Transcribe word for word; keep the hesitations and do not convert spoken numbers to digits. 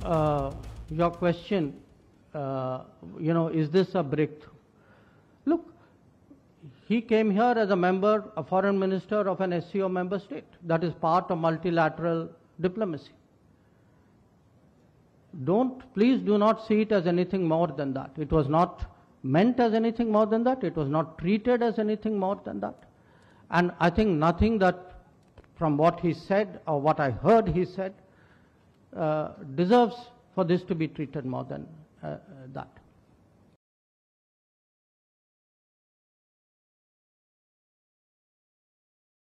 uh, your question, uh, you know, is this a breakthrough? Look, he came here as a member, a foreign minister of an S C O member state. That is part of multilateral diplomacy. Don't, please do not see it as anything more than that. It was not meant as anything more than that. It was not treated as anything more than that. And I think nothing that from what he said or what I heard he said uh, deserves for this to be treated more than uh, that.